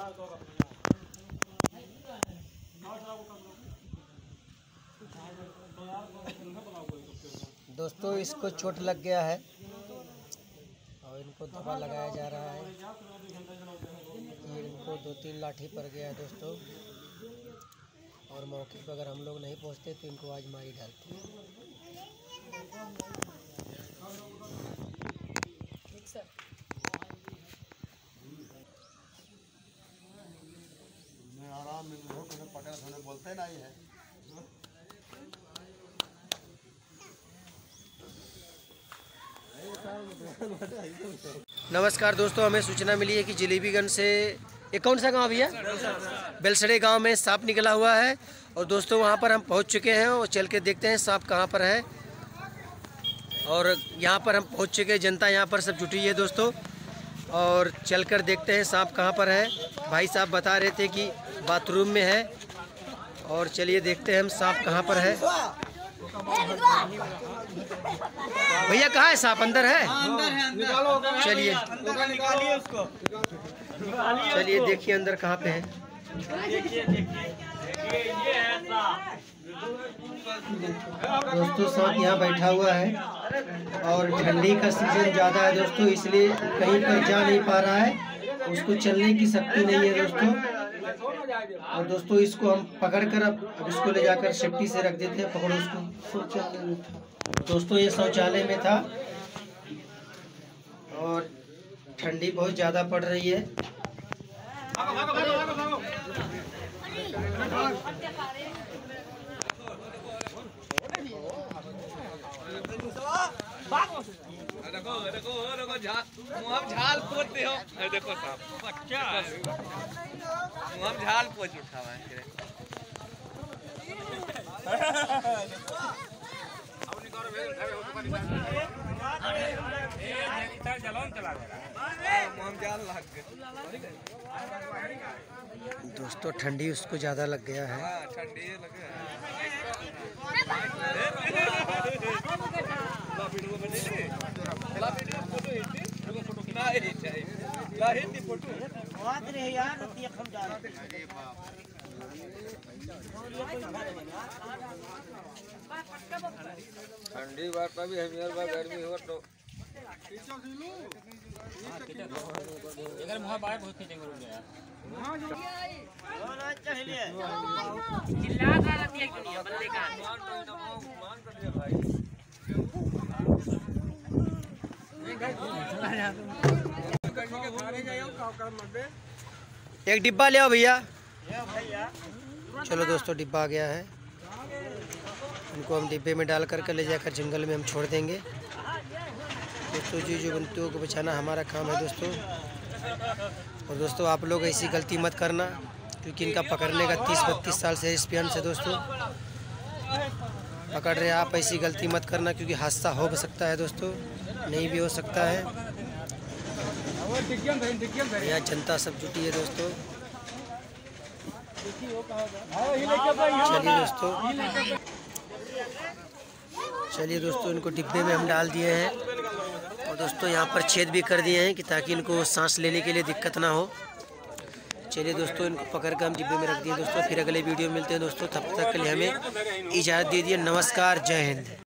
दोस्तों इसको चोट लग गया है और इनको दवा लगाया जा रहा है। ये इनको 2-3 लाठी पड़ गया है दोस्तों, और मौके पर अगर हम लोग नहीं पहुंचते तो इनको आज मारी डालते। आराम में पकड़ बोलते नहीं है। नमस्कार दोस्तों, हमें सूचना मिली है कि जलेबीगंज से ये कौन सा गांव भैया? बेलसड़े गांव में सांप निकला हुआ है। और दोस्तों वहां पर हम पहुंच चुके हैं और चल के देखते हैं सांप कहां पर है। और यहां पर हम पहुंच चुके हैं, जनता यहां पर सब जुटी है दोस्तों, और चलकर देखते हैं सांप कहां पर है। भाई साहब बता रहे थे कि बाथरूम में है, और चलिए देखते हैं हम सांप कहां पर है। भैया कहाँ है सांप? अंदर है? चलिए चलिए देखिए अंदर कहाँ पे है। दोस्तों सांप यहाँ बैठा हुआ है, और ठंडी का सीजन ज़्यादा है दोस्तों, इसलिए कहीं पर जा नहीं पा रहा है, उसको चलने की शक्ति नहीं है दोस्तों। और दोस्तों इसको हम पकड़कर अब इसको ले जाकर सेफ्टी से रख देते हैं। पकड़ो उसको। शौचालय में था दोस्तों, ये शौचालय में था, और ठंडी बहुत ज़्यादा पड़ रही है। देखो झाल पोते हो, देखो साहब हम झाल पोछ उठा हुआ है। दोस्तों ठंडी उसको ज़्यादा लग गया है। ठंडी लग गया ठंडी बार पर भी हमें बार गर्मी हो तो मुँह बाहर बहुत खींचे यार। चिल्ला कर रही है दुनिया बंदे का। एक डिब्बा ले आओ भैया। चलो दोस्तों डिब्बा आ गया है, इनको हम डिब्बे में डाल करके ले जाकर जंगल में हम छोड़ देंगे दोस्तों। जी जो जंतुओं को बचाना हमारा काम है दोस्तों। और दोस्तों आप लोग ऐसी गलती मत करना, क्योंकि इनका पकड़ने का 30-32 साल से एक्सपीरियंस है दोस्तों। पकड़ रहे आप, ऐसी गलती मत करना, क्योंकि हादसा हो भी सकता है दोस्तों, नहीं भी हो सकता है। यहाँ जनता सब जुटी है दोस्तों। चलिए दोस्तों इनको डिब्बे में हम डाल दिए हैं, और दोस्तों यहाँ पर छेद भी कर दिए हैं कि ताकि इनको सांस लेने के लिए दिक्कत ना हो। चलिए दोस्तों इनको पकड़ कर हम डिब्बे में रख दिए दोस्तों। फिर अगले वीडियो में मिलते हैं दोस्तों, तब तक के लिए हमें इजाज़त दे दिए। नमस्कार, जय हिंद।